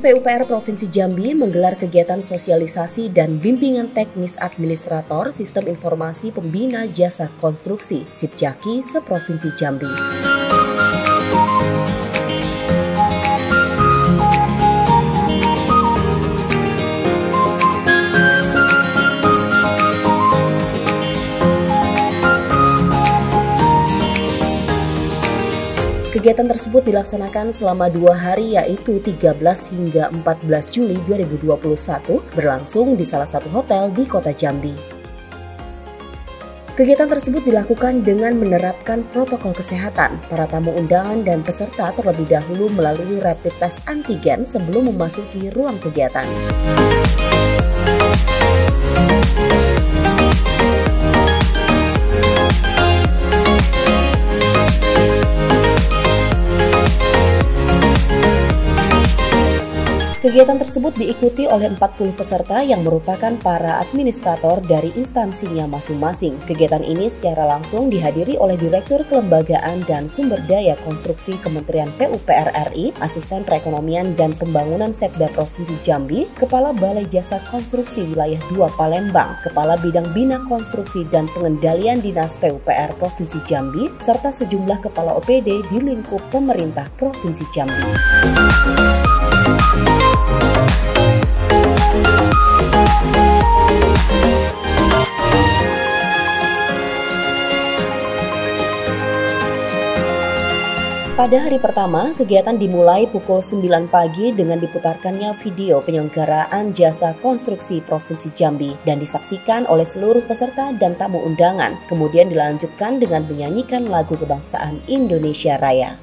PUPR Provinsi Jambi menggelar kegiatan sosialisasi dan bimbingan teknis administrator Sistem Informasi Pembina Jasa Konstruksi Sipjaki se-Provinsi Jambi. Kegiatan tersebut dilaksanakan selama 2 hari yaitu 13 hingga 14 Juli 2021 berlangsung di salah satu hotel di Kota Jambi. Kegiatan tersebut dilakukan dengan menerapkan protokol kesehatan. Para tamu undangan dan peserta terlebih dahulu melalui rapid test antigen sebelum memasuki ruang kegiatan. Kegiatan tersebut diikuti oleh 40 peserta yang merupakan para administrator dari instansinya masing-masing. Kegiatan ini secara langsung dihadiri oleh Direktur Kelembagaan dan Sumber Daya Konstruksi Kementerian PUPR RI, Asisten Perekonomian dan Pembangunan Sekda Provinsi Jambi, Kepala Balai Jasa Konstruksi Wilayah 2 Palembang, Kepala Bidang Bina Konstruksi dan Pengendalian Dinas PUPR Provinsi Jambi, serta sejumlah kepala OPD di lingkup pemerintah Provinsi Jambi. Pada hari pertama, kegiatan dimulai pukul 9 pagi dengan diputarkannya video penyelenggaraan jasa konstruksi Provinsi Jambi dan disaksikan oleh seluruh peserta dan tamu undangan. Kemudian dilanjutkan dengan menyanyikan lagu kebangsaan Indonesia Raya.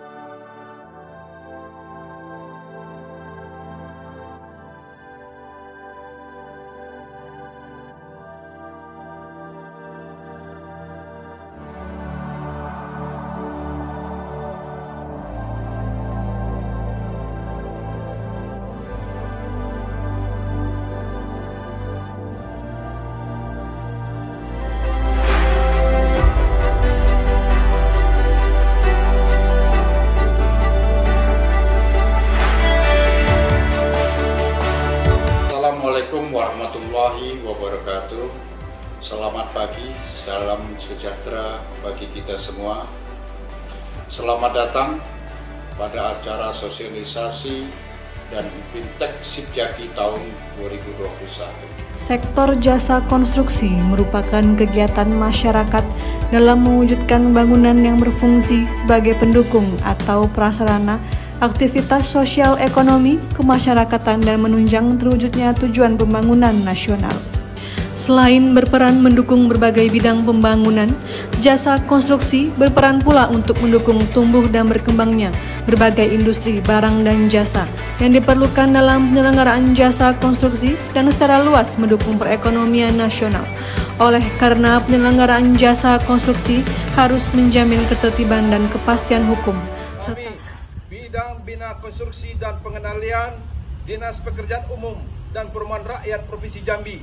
Assalamualaikum warahmatullahi wabarakatuh. Selamat pagi, salam sejahtera bagi kita semua. Selamat datang pada acara sosialisasi dan Fintech Sipjaki tahun 2021. Sektor jasa konstruksi merupakan kegiatan masyarakat dalam mewujudkan bangunan yang berfungsi sebagai pendukung atau prasarana aktivitas sosial ekonomi, kemasyarakatan, dan menunjang terwujudnya tujuan pembangunan nasional. Selain berperan mendukung berbagai bidang pembangunan, jasa konstruksi berperan pula untuk mendukung tumbuh dan berkembangnya berbagai industri barang dan jasa yang diperlukan dalam penyelenggaraan jasa konstruksi dan secara luas mendukung perekonomian nasional. Oleh karena penyelenggaraan jasa konstruksi harus menjamin ketertiban dan kepastian hukum. Bidang Bina Konstruksi dan Pengendalian Dinas Pekerjaan Umum dan Perumahan Rakyat Provinsi Jambi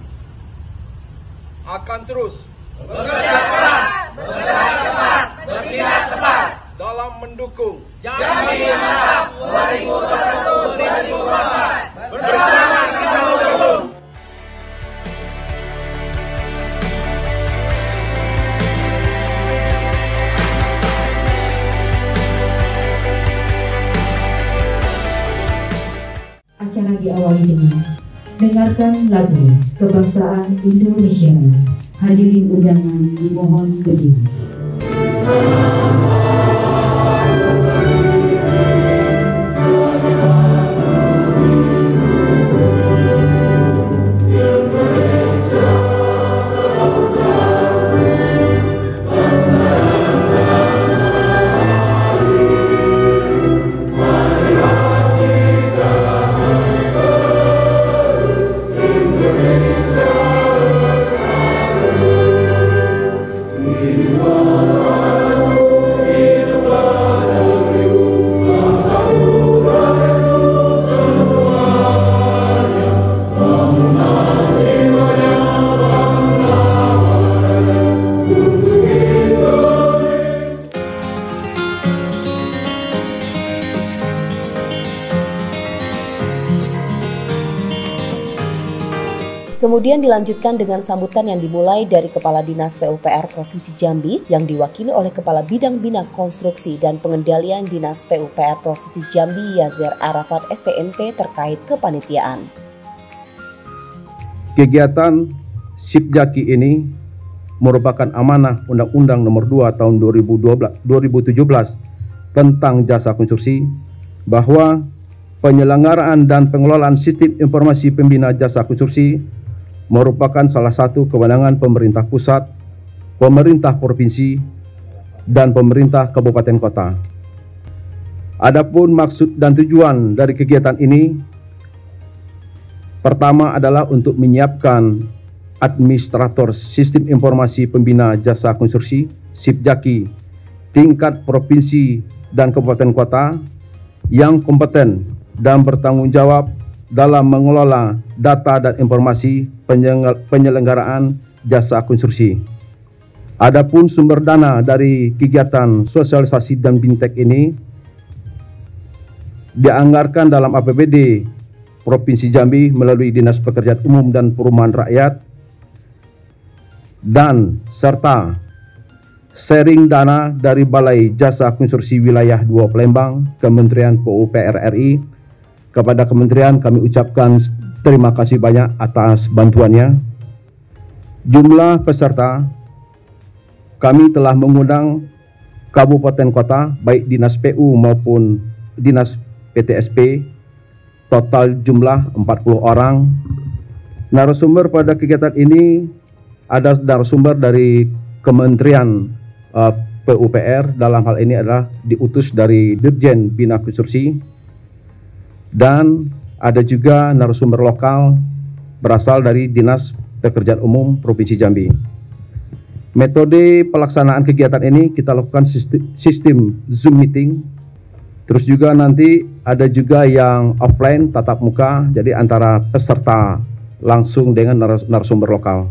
akan terus bekerja keras, bergerak cepat, bertindak tepat dalam mendukung Jambi Mantap 2021-2024 bersama kita mendukung. Acara diawali dengan dengarkan lagu kebangsaan Indonesia. Hadirin undangan dimohon berdiri. Indonesia Kemudian dilanjutkan dengan sambutan yang dimulai dari Kepala Dinas PUPR Provinsi Jambi yang diwakili oleh Kepala Bidang Bina Konstruksi dan Pengendalian Dinas PUPR Provinsi Jambi Yazer Arafat STMT terkait kepanitiaan. Kegiatan Sipjaki ini merupakan amanah Undang-Undang Nomor 2 Tahun 2017 tentang jasa konstruksi bahwa penyelenggaraan dan pengelolaan sistem informasi pembina jasa konstruksi merupakan salah satu kewenangan pemerintah pusat, pemerintah provinsi, dan pemerintah kabupaten kota. Adapun maksud dan tujuan dari kegiatan ini, pertama adalah untuk menyiapkan administrator sistem informasi pembina jasa konstruksi Sipjaki tingkat provinsi dan kabupaten kota yang kompeten dan bertanggung jawab dalam mengelola data dan informasi penyelenggaraan jasa konstruksi. Adapun sumber dana dari kegiatan sosialisasi dan bintek ini dianggarkan dalam APBD Provinsi Jambi melalui Dinas Pekerjaan Umum dan Perumahan Rakyat dan serta sharing dana dari Balai Jasa Konstruksi Wilayah 2 Palembang, Kementerian PUPR RI. Kepada kementerian kami ucapkan terima kasih banyak atas bantuannya. Jumlah peserta kami telah mengundang kabupaten kota baik dinas PU maupun dinas PTSP, total jumlah 40 orang. Narasumber pada kegiatan ini ada narasumber dari Kementerian PUPR, dalam hal ini adalah diutus dari Dirjen Bina Konstruksi, dan ada juga narasumber lokal berasal dari Dinas Pekerjaan Umum Provinsi Jambi. Metode pelaksanaan kegiatan ini kita lakukan sistem Zoom meeting. Terus juga nanti ada juga yang offline tatap muka, jadi antara peserta langsung dengan narasumber lokal.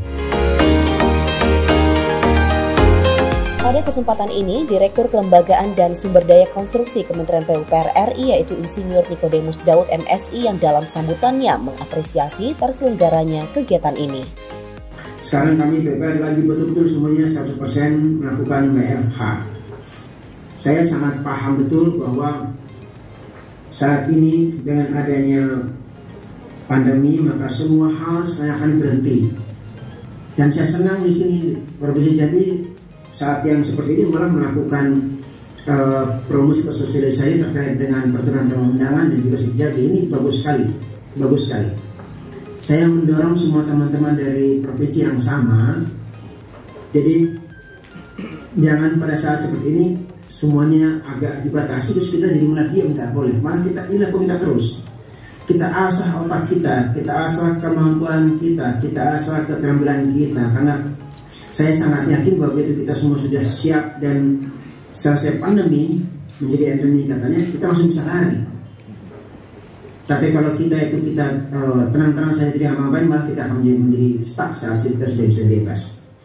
Pada kesempatan ini, Direktur Kelembagaan dan Sumber Daya Konstruksi Kementerian PUPR RI yaitu Insinyur Nikodemus Daud MSI yang dalam sambutannya mengapresiasi terselenggaranya kegiatan ini. Sekarang kami PUPR lagi betul-betul semuanya 100% melakukan WFH. Saya sangat paham betul bahwa saat ini dengan adanya pandemi maka semua hal sekarang akan berhenti. Dan saya senang di sini Provinsi Jambi saat yang seperti ini malah melakukan promosi sosialisasi terkait dengan peraturan perundang-undangan dan juga Sipjaki. Ini bagus sekali, bagus sekali. Saya mendorong semua teman-teman dari provinsi yang sama. Jadi jangan pada saat seperti ini semuanya agak dibatasi terus kita jadi mulai diam, tidak boleh. Malah kita terus. Kita asah otak kita asah kemampuan kita asah keterampilan kita, karena saya sangat yakin bahwa begitu kita semua sudah siap dan selesai pandemi menjadi endemi katanya, kita langsung bisa lari. Tapi kalau kita tenang-tenang saja tidak ngapain, malah kita akan menjadi stuck saat kita sudah bisa bebas.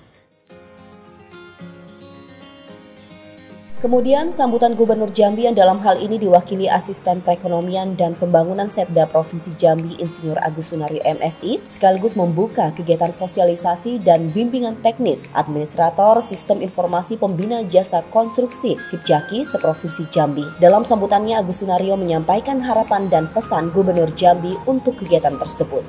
Kemudian sambutan Gubernur Jambi yang dalam hal ini diwakili Asisten Perekonomian dan Pembangunan Setda Provinsi Jambi Insinyur Agus Sunario MSI sekaligus membuka kegiatan sosialisasi dan bimbingan teknis administrator Sistem Informasi Pembina Jasa Konstruksi Sipjaki seprovinsi Jambi. Dalam sambutannya Agus Sunario menyampaikan harapan dan pesan Gubernur Jambi untuk kegiatan tersebut.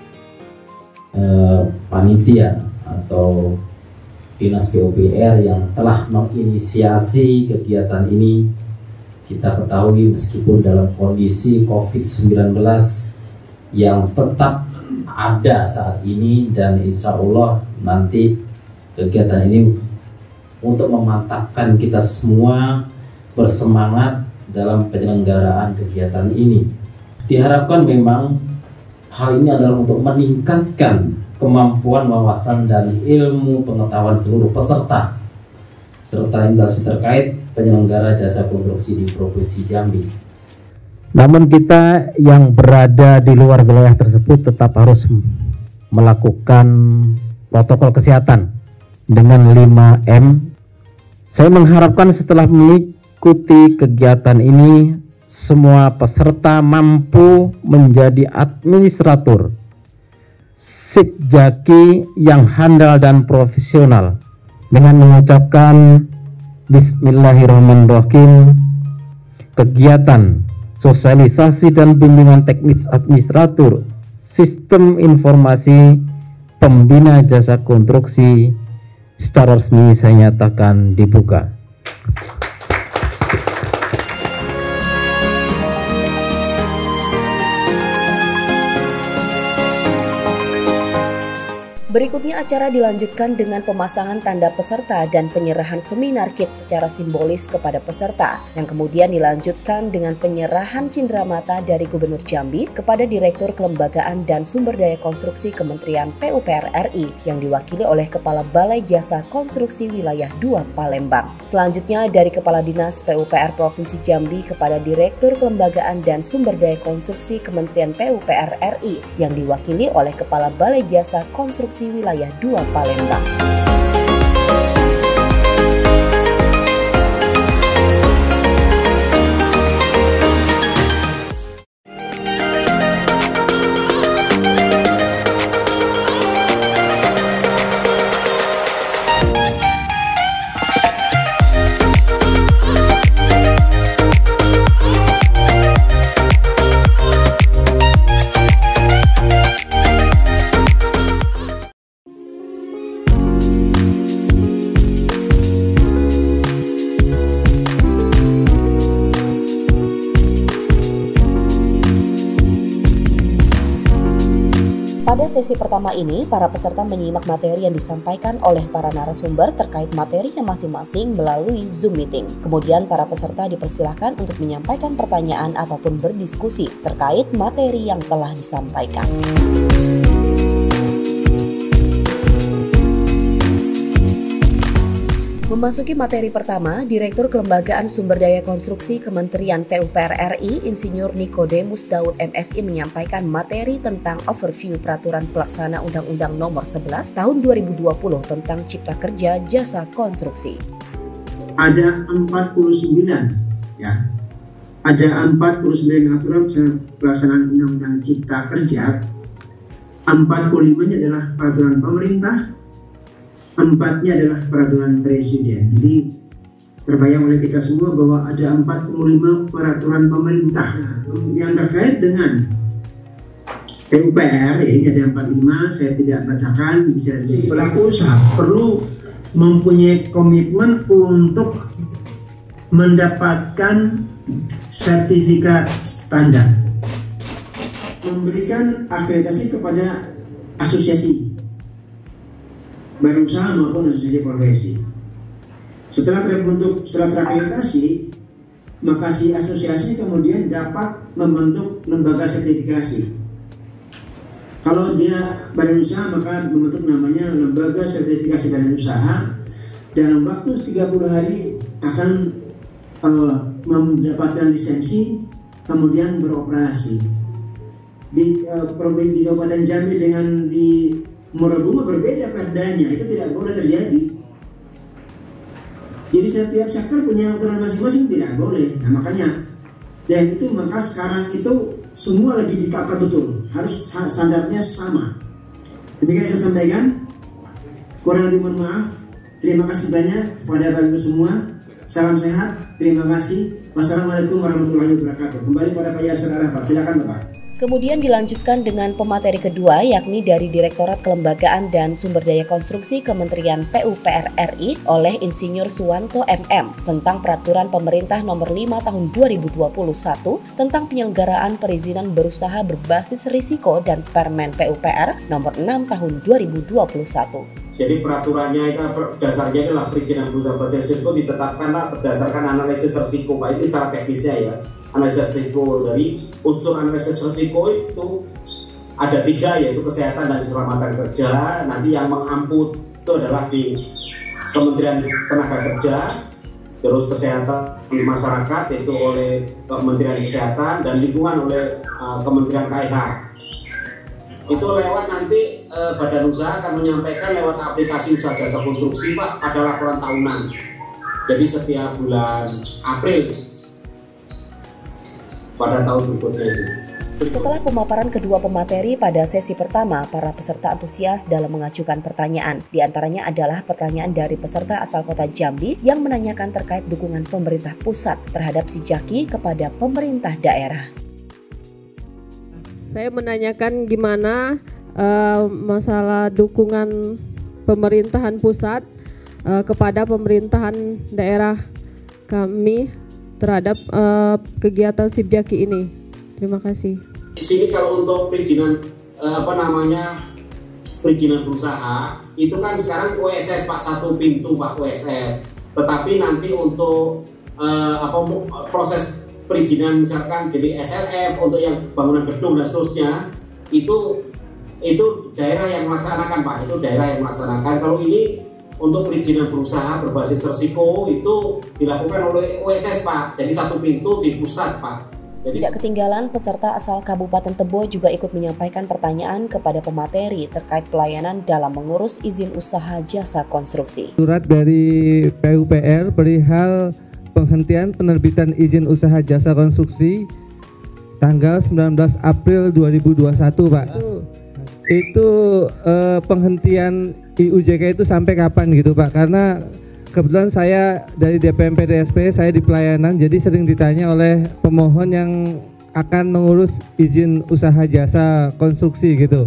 Panitia atau Dinas PUPR yang telah menginisiasi kegiatan ini, kita ketahui meskipun dalam kondisi COVID-19 yang tetap ada saat ini, dan insya Allah nanti kegiatan ini untuk memantapkan kita semua bersemangat dalam penyelenggaraan kegiatan ini. Diharapkan memang hal ini adalah untuk meningkatkan kemampuan, wawasan, dan ilmu pengetahuan seluruh peserta serta instansi terkait penyelenggara jasa konstruksi di Provinsi Jambi. Namun kita yang berada di luar wilayah tersebut tetap harus melakukan protokol kesehatan dengan 5M. Saya mengharapkan setelah mengikuti kegiatan ini, semua peserta mampu menjadi administrator Sipjaki yang handal dan profesional. Dengan mengucapkan Bismillahirrahmanirrahim, kegiatan sosialisasi dan bimbingan teknis administratur sistem informasi pembina jasa konstruksi secara resmi saya nyatakan dibuka. Berikutnya acara dilanjutkan dengan pemasangan tanda peserta dan penyerahan seminar kit secara simbolis kepada peserta, yang kemudian dilanjutkan dengan penyerahan cindramata dari Gubernur Jambi kepada Direktur Kelembagaan dan Sumber Daya Konstruksi Kementerian PUPR RI yang diwakili oleh Kepala Balai Jasa Konstruksi Wilayah 2 Palembang. Selanjutnya dari Kepala Dinas PUPR Provinsi Jambi kepada Direktur Kelembagaan dan Sumber Daya Konstruksi Kementerian PUPR RI yang diwakili oleh Kepala Balai Jasa Konstruksi Wilayah 2 Palembang. Pada sesi pertama ini, para peserta menyimak materi yang disampaikan oleh para narasumber terkait materinya masing-masing melalui Zoom meeting. Kemudian para peserta dipersilahkan untuk menyampaikan pertanyaan ataupun berdiskusi terkait materi yang telah disampaikan. Memasuki materi pertama, Direktur Kelembagaan Sumber Daya Konstruksi Kementerian PUPR RI, Insinyur Nikodemus Daud MSI menyampaikan materi tentang overview Peraturan Pelaksana Undang-Undang Nomor 11 Tahun 2020 tentang Cipta Kerja Jasa Konstruksi. Ada 49 ya. Ada 49 aturan pelaksanaan Undang-Undang Cipta Kerja. 45-nya adalah peraturan pemerintah, 4-nya adalah peraturan presiden. Jadi terbayang oleh kita semua bahwa ada 45 peraturan pemerintah yang terkait dengan PUPR. Ini ada 45, saya tidak bacakan, bisa jadi pelaku usaha perlu mempunyai komitmen untuk mendapatkan sertifikat standar, memberikan akreditasi kepada asosiasi badan usaha maupun asosiasi profesi. Setelah terakreditasi, maka si asosiasi kemudian dapat membentuk lembaga sertifikasi. Kalau dia badan usaha, maka membentuk namanya lembaga sertifikasi badan usaha. Dalam waktu 30 hari akan mendapatkan lisensi, kemudian beroperasi. Di Kabupaten Jambi dengan di Muara-Bunga berbeda perdanya, itu tidak boleh terjadi. Jadi setiap sektor punya aturan masing-masing, tidak boleh. Nah makanya, dan itu maka sekarang itu semua lagi ditata betul, harus standarnya sama. Demikian yang saya sampaikan. Kurang lebih mohon maaf. Terima kasih banyak kepada Bapak Ibu semua. Salam sehat. Terima kasih. Wassalamualaikum warahmatullahi wabarakatuh. Kembali pada Pak Yasir Arafat. Silakan Bapak. Kemudian dilanjutkan dengan pemateri kedua, yakni dari Direktorat Kelembagaan dan Sumber Daya Konstruksi Kementerian PUPR RI oleh Insinyur Suwanto MM tentang Peraturan Pemerintah Nomor 5 Tahun 2021 tentang penyelenggaraan perizinan berusaha berbasis risiko dan Permen PUPR Nomor 6 Tahun 2021. Jadi peraturannya itu dasarnya adalah perizinan berusaha berbasis risiko ditetapkanlah berdasarkan analisis risiko. Pak, itu secara teknisnya ya. Analisis risiko, dari unsur analisis risiko itu ada 3, yaitu kesehatan dan keselamatan kerja. Nanti yang mengamput itu adalah di Kementerian Tenaga Kerja, terus kesehatan di masyarakat yaitu oleh Kementerian Kesehatan, dan lingkungan oleh Kementerian KLH. Itu lewat nanti badan usaha akan menyampaikan lewat aplikasi usaha jasa konstruksi Pak, ada laporan tahunan. Jadi setiap bulan April pada tahun berikutnya itu. Setelah pemaparan kedua pemateri pada sesi pertama, para peserta antusias dalam mengajukan pertanyaan. Di antaranya adalah pertanyaan dari peserta asal kota Jambi yang menanyakan terkait dukungan pemerintah pusat terhadap Sijaki kepada pemerintah daerah. Saya menanyakan gimana masalah dukungan pemerintahan pusat kepada pemerintahan daerah kami terhadap kegiatan Sijaki ini. Terima kasih. Di sini kalau untuk perizinan perizinan berusaha itu kan sekarang USS Pak, satu pintu Pak USS. Tetapi nanti untuk proses perizinan misalkan jadi SLF untuk yang bangunan gedung dan seterusnya itu daerah yang melaksanakan Pak, itu daerah yang melaksanakan. Kalau ini untuk perizinan berusaha berbasis resiko itu dilakukan oleh USS Pak, jadi satu pintu di pusat Pak. Tidak ketinggalan, peserta asal Kabupaten Tebo juga ikut menyampaikan pertanyaan kepada pemateri terkait pelayanan dalam mengurus izin usaha jasa konstruksi. Surat dari PUPR perihal penghentian penerbitan izin usaha jasa konstruksi tanggal 19 April 2021 Pak. Itu penghentian IUJK itu sampai kapan gitu Pak? Karena kebetulan saya dari DPMP DSP, saya di pelayanan, jadi sering ditanya oleh pemohon yang akan mengurus izin usaha jasa konstruksi gitu.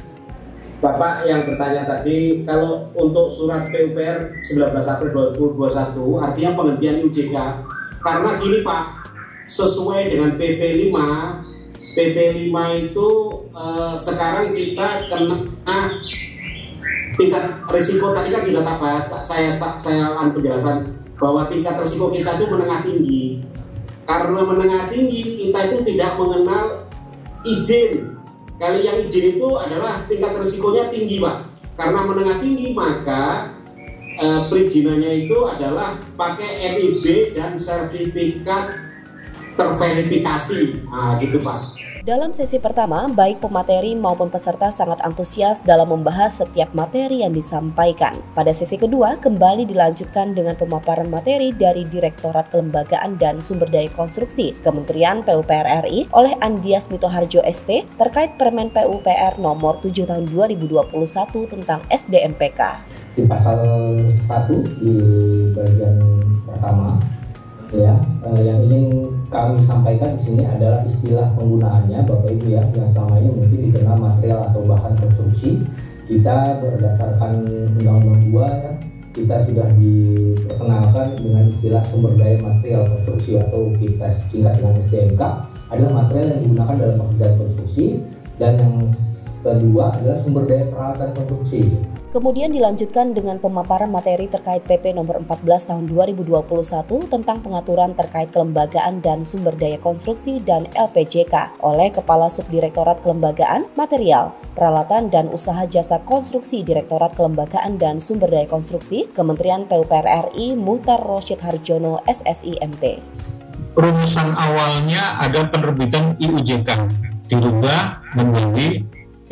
Bapak yang bertanya tadi, kalau untuk surat PUPR 19 April 2021, artinya penghentian IUJK. Karena gini Pak, sesuai dengan PP 5 itu sekarang kita kena tingkat risiko, tadi kan sudah tak bahas, saya penjelasan bahwa tingkat risiko kita itu menengah tinggi. Karena menengah tinggi, kita itu tidak mengenal izin. Kali yang izin itu adalah tingkat risikonya tinggi Pak. Karena menengah tinggi, maka perizinannya itu adalah pakai NIB dan sertifikat terverifikasi, gitu Pak. Dalam sesi pertama, baik pemateri maupun peserta sangat antusias dalam membahas setiap materi yang disampaikan. Pada sesi kedua, kembali dilanjutkan dengan pemaparan materi dari Direktorat Kelembagaan dan Sumber Daya Konstruksi Kementerian PUPR RI oleh Andias Mitoharjo ST terkait Permen PUPR nomor 7 tahun 2021 tentang SDMPK. Di pasal 1 di bagian pertama, ya, yang ingin kami sampaikan di sini adalah istilah penggunaannya Bapak Ibu ya, yang selama ini mungkin dikenal material atau bahan konstruksi. Kita berdasarkan Undang-Undang 2 ya, kita sudah diperkenalkan dengan istilah sumber daya material konstruksi atau kita singkat dengan SDMK, adalah material yang digunakan dalam pekerjaan konstruksi, dan yang kedua adalah sumber daya peralatan konstruksi. Kemudian dilanjutkan dengan pemaparan materi terkait PP nomor 14 tahun 2021 tentang pengaturan terkait kelembagaan dan sumber daya konstruksi dan LPJK oleh Kepala Subdirektorat Kelembagaan, Material, Peralatan dan Usaha Jasa Konstruksi Direktorat Kelembagaan dan Sumber Daya Konstruksi Kementerian PUPR RI Muhtar Rosyid Harjono SSI MT. Rumusan awalnya ada penerbitan IUJK dirubah menjadi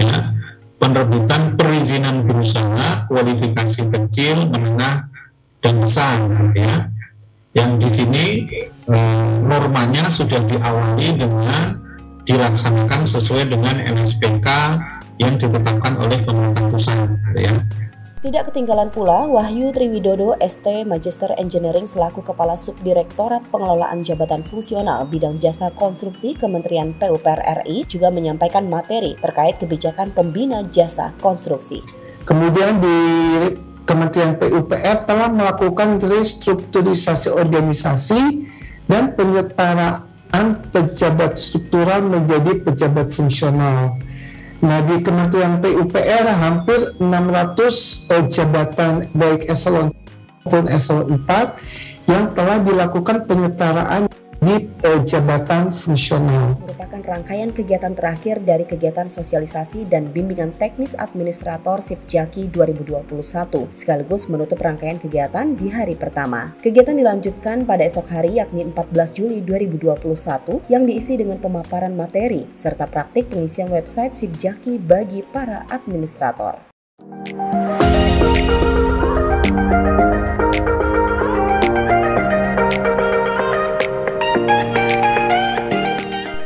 penerbitan perizinan berusaha kualifikasi kecil, menengah, dan besar ya. Yang di sini normanya sudah diawali dengan dilaksanakan sesuai dengan NSPK yang ditetapkan oleh pemerintah pusat ya. Tidak ketinggalan pula, Wahyu Triwidodo ST Magister Engineering selaku Kepala Subdirektorat Pengelolaan Jabatan Fungsional Bidang Jasa Konstruksi Kementerian PUPR RI juga menyampaikan materi terkait kebijakan pembina jasa konstruksi. Kemudian di Kementerian PUPR telah melakukan restrukturisasi organisasi dan penyetaraan pejabat struktural menjadi pejabat fungsional. Nah, di Kementerian PUPR hampir 600 jabatan baik eselon maupun eselon 4 yang telah dilakukan penyetaraan di jabatan fungsional. Merupakan rangkaian kegiatan terakhir dari kegiatan sosialisasi dan bimbingan teknis administrator Sijaki 2021, sekaligus menutup rangkaian kegiatan di hari pertama. Kegiatan dilanjutkan pada esok hari yakni 14 Juli 2021 yang diisi dengan pemaparan materi serta praktik pengisian website Sijaki bagi para administrator.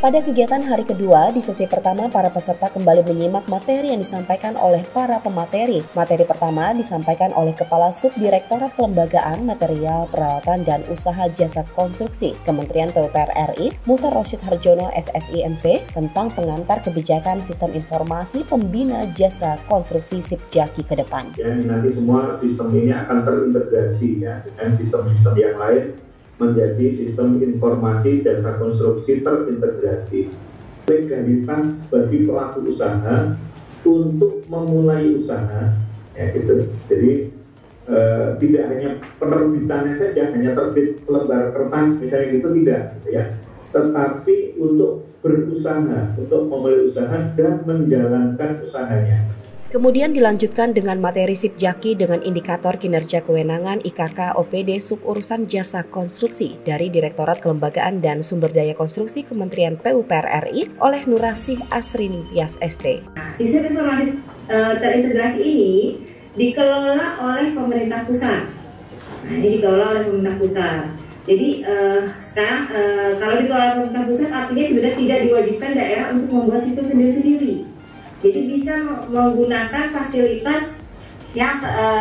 Pada kegiatan hari kedua, di sesi pertama para peserta kembali menyimak materi yang disampaikan oleh para pemateri. Materi pertama disampaikan oleh Kepala Subdirektorat Kelembagaan, Material, Peralatan, dan Usaha Jasa Konstruksi Kementerian PUPR RI, Muhtar Rosyid Harjono SSIMP, tentang pengantar kebijakan Sistem Informasi Pembina Jasa Konstruksi SIPJAKI ke depan. Ya, nanti semua sistem ini akan terintegrasi ya dengan sistem-sistem yang lain, menjadi sistem informasi jasa konstruksi terintegrasi. Legalitas bagi pelaku usaha untuk memulai usaha, ya gitu. Jadi tidak hanya penerbitannya saja, hanya terbit selembar kertas misalnya gitu, tidak, gitu ya. Tetapi untuk berusaha, untuk memulai usaha dan menjalankan usahanya. Kemudian dilanjutkan dengan materi SIPJAKI dengan indikator kinerja kewenangan IKK OPD Suburusan Jasa Konstruksi dari Direktorat Kelembagaan dan Sumber Daya Konstruksi Kementerian PUPR RI oleh Nurasih Asriningtyas ST. Sistem informasi terintegrasi ini dikelola oleh pemerintah pusat. Nah, ini dikelola oleh pemerintah pusat. Jadi sekarang kalau dikelola oleh pemerintah pusat artinya sebenarnya tidak diwajibkan daerah untuk membuat sistem sendiri-sendiri. Jadi bisa menggunakan fasilitas yang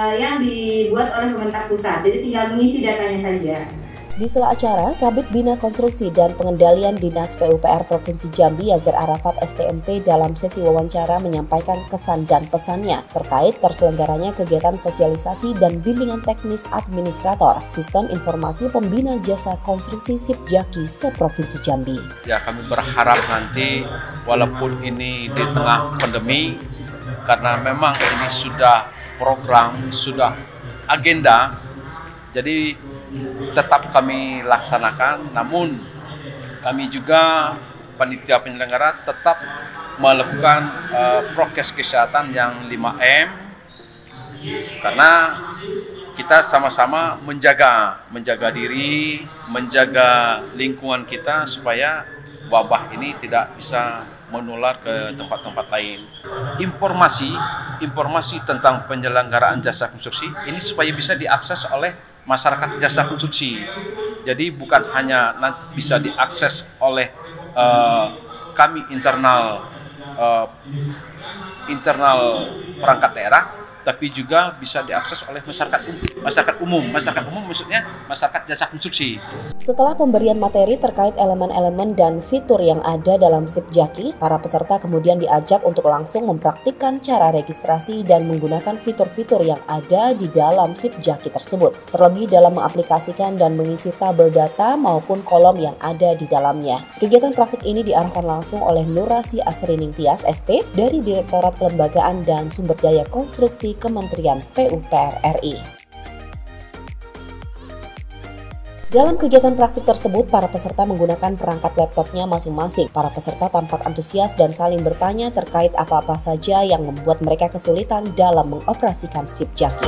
dibuat oleh pemerintah pusat. Jadi tinggal mengisi datanya saja. Di sela acara, Kabid Bina Konstruksi dan Pengendalian Dinas PUPR Provinsi Jambi Yazer Arafat STMP dalam sesi wawancara menyampaikan kesan dan pesannya terkait terselenggaranya kegiatan sosialisasi dan bimbingan teknis administrator Sistem Informasi Pembina Jasa Konstruksi SIPJAKI se-Provinsi Jambi. Ya, kami berharap nanti walaupun ini di tengah pandemi, karena memang ini sudah program, sudah agenda, jadi tetap kami laksanakan, namun kami juga panitia penyelenggara tetap melakukan prokes kesehatan yang 5M, karena kita sama-sama menjaga diri, menjaga lingkungan kita supaya wabah ini tidak bisa menular ke tempat-tempat lain. Informasi tentang penyelenggaraan jasa konstruksi ini supaya bisa diakses oleh masyarakat jasa konstruksi. Jadi bukan hanya nanti bisa diakses oleh kami internal perangkat daerah, tapi juga bisa diakses oleh masyarakat umum maksudnya masyarakat jasa konstruksi. Setelah pemberian materi terkait elemen-elemen dan fitur yang ada dalam SIPJAKI, para peserta kemudian diajak untuk langsung mempraktikkan cara registrasi dan menggunakan fitur-fitur yang ada di dalam SIPJAKI tersebut, terlebih dalam mengaplikasikan dan mengisi tabel data maupun kolom yang ada di dalamnya. Kegiatan praktik ini diarahkan langsung oleh Nurasih Asriningtyas ST dari Direktorat Kelembagaan dan Sumber Daya Konstruksi Kementerian PUPR RI. Dalam kegiatan praktik tersebut, para peserta menggunakan perangkat laptopnya masing-masing. Para peserta tampak antusias dan saling bertanya terkait apa-apa saja yang membuat mereka kesulitan dalam mengoperasikan SIPJAKI.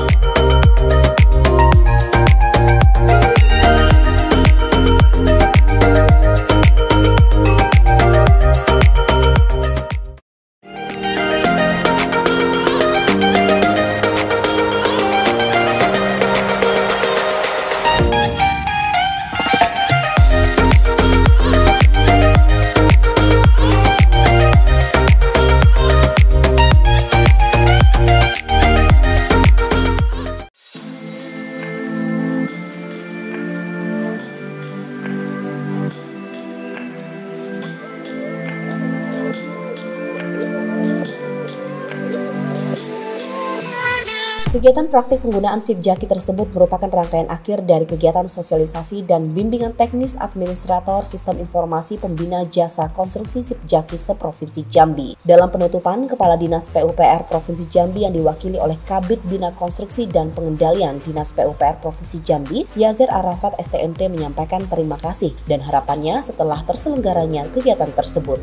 Kegiatan praktik penggunaan SIPJAKI tersebut merupakan rangkaian akhir dari kegiatan sosialisasi dan bimbingan teknis administrator Sistem Informasi Pembina Jasa Konstruksi SIPJAKI se-Provinsi Jambi. Dalam penutupan, Kepala Dinas PUPR Provinsi Jambi yang diwakili oleh Kabid Bina Konstruksi dan Pengendalian Dinas PUPR Provinsi Jambi, Yazer Arafat STMP menyampaikan terima kasih dan harapannya setelah terselenggaranya kegiatan tersebut.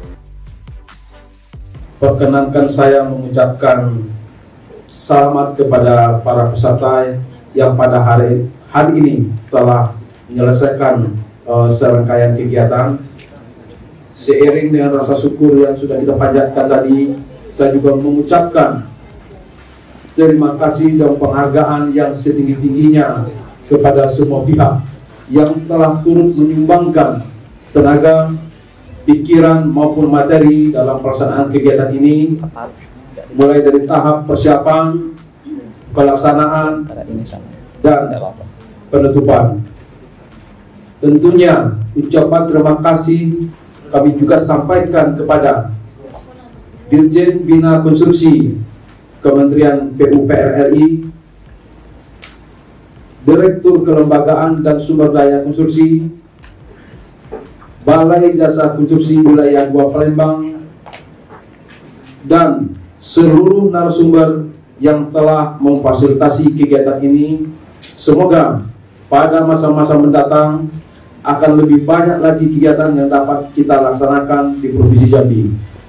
Perkenankan saya mengucapkan selamat kepada para peserta yang pada hari ini telah menyelesaikan serangkaian kegiatan. Seiring dengan rasa syukur yang sudah kita panjatkan tadi, saya juga mengucapkan terima kasih dan penghargaan yang setinggi-tingginya kepada semua pihak yang telah turut menyumbangkan tenaga, pikiran maupun materi dalam pelaksanaan kegiatan ini, mulai dari tahap persiapan, pelaksanaan, dan penutupan. Tentunya ucapan terima kasih kami juga sampaikan kepada Dirjen Bina Konstruksi Kementerian PUPR RI, Direktur Kelembagaan dan Sumber Daya Konstruksi, Balai Jasa Konstruksi Wilayah 2 Palembang, dan seluruh narasumber yang telah memfasilitasi kegiatan ini. Semoga pada masa-masa mendatang akan lebih banyak lagi kegiatan yang dapat kita laksanakan di Provinsi Jambi.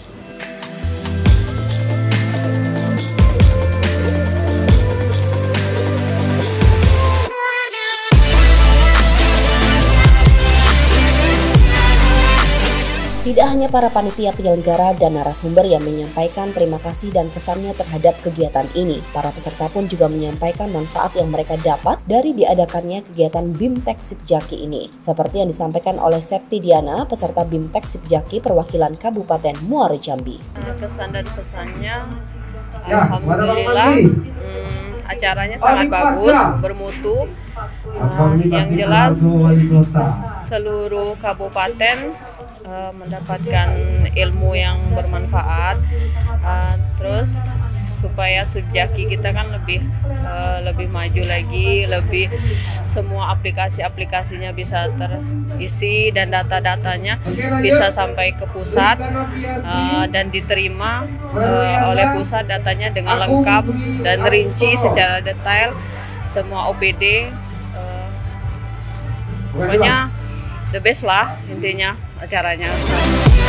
Tidak hanya para panitia penyelenggara dan narasumber yang menyampaikan terima kasih dan pesannya terhadap kegiatan ini, para peserta pun juga menyampaikan manfaat yang mereka dapat dari diadakannya kegiatan BIMTEK Sipjaki ini. Seperti yang disampaikan oleh Septi Diana, peserta BIMTEK Sipjaki perwakilan Kabupaten Muara Jambi. Kesan dan pesannya, alhamdulillah, acaranya sangat bagus, bermutu. Yang jelas seluruh kabupaten mendapatkan ilmu yang bermanfaat, terus supaya Sipjaki kita kan lebih maju lagi, lebih semua aplikasinya bisa terisi dan data-datanya bisa sampai ke pusat dan diterima oleh pusat datanya dengan lengkap dan rinci secara detail semua OPD. Pokoknya the best lah intinya acaranya.